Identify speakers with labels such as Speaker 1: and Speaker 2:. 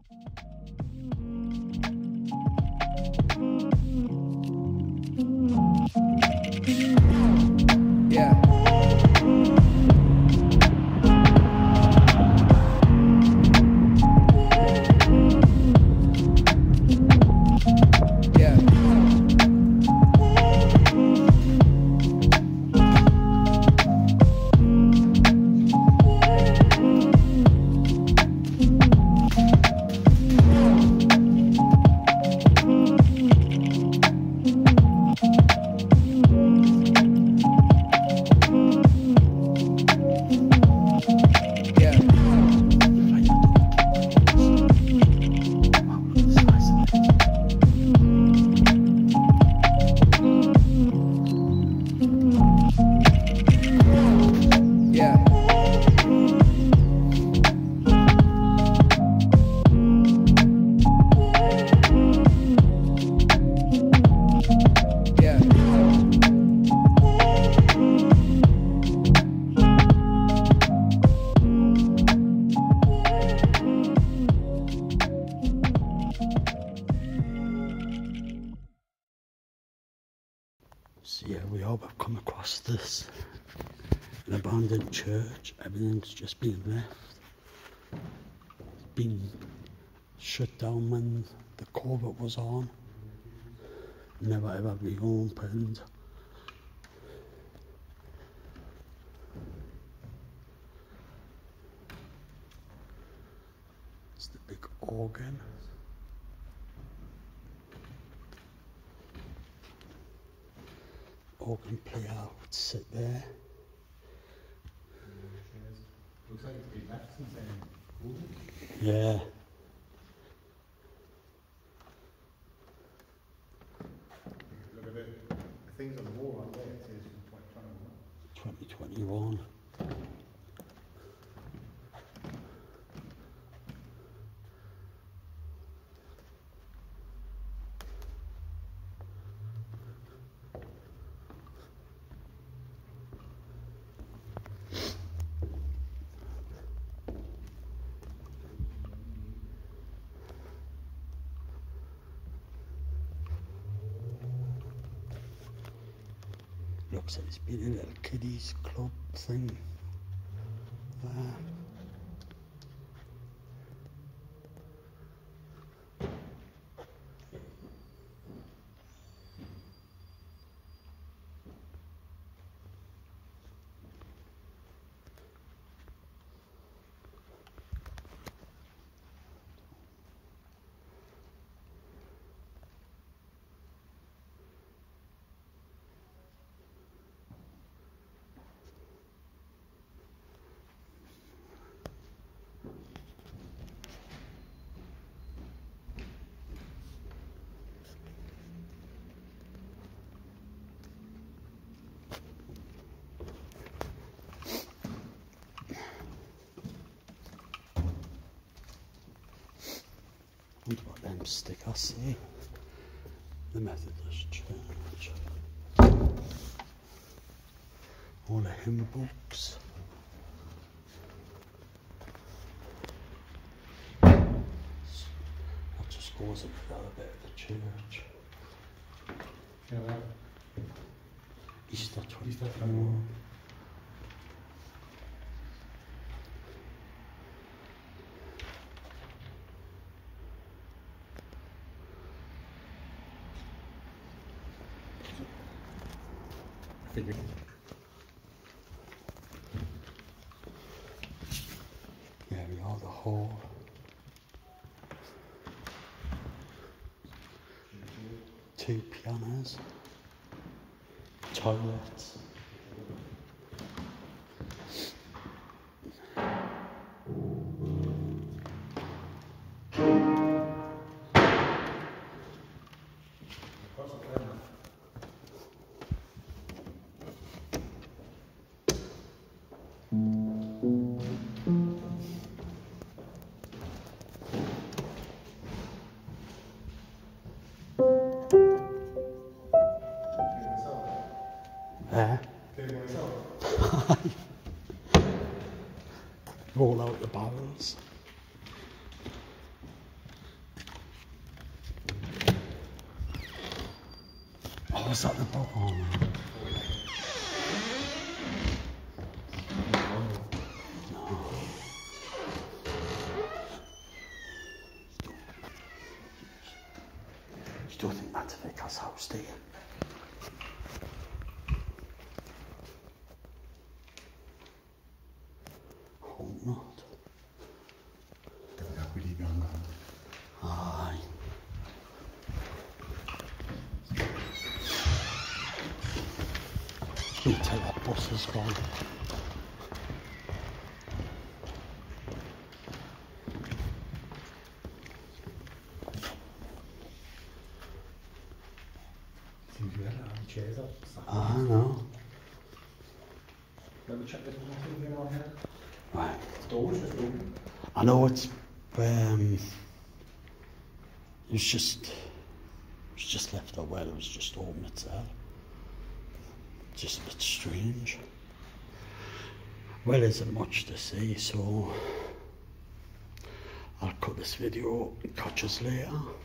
Speaker 1: So yeah, we hope I've come across this. An abandoned church, everything's just been left. It's been shut down when the covid was on. Never ever reopened. It's the big organ. Organ player would sit there.
Speaker 2: Looks like it's been left since then.
Speaker 1: Yeah.
Speaker 2: Look at it. The things on the wall right there, it says from 2021.
Speaker 1: 2021. Looks like it's been a little kiddies club thing there. And what them stickers say? The Methodist Church. All the hymn books. That just goes up the other bit of the church.
Speaker 2: Yeah, well,
Speaker 1: Easter 24.
Speaker 2: Easter 24. Figure.
Speaker 1: There we are, the hall. Two pianos. Toilets. Roll out the barrels. What's that about? Oh, man. You don't think that's a vicar's house, do you? Hope not. Aye. You can tell that bus is gone.
Speaker 2: Seems weird that the chairs up.
Speaker 1: I know.
Speaker 2: Let me check this one thing on here.
Speaker 1: Right.
Speaker 2: It's doors just open.
Speaker 1: I know it's it was just left out where it was just open itself. Just a bit strange. Well, there isn't much to see, so I'll cut this video and catch us later.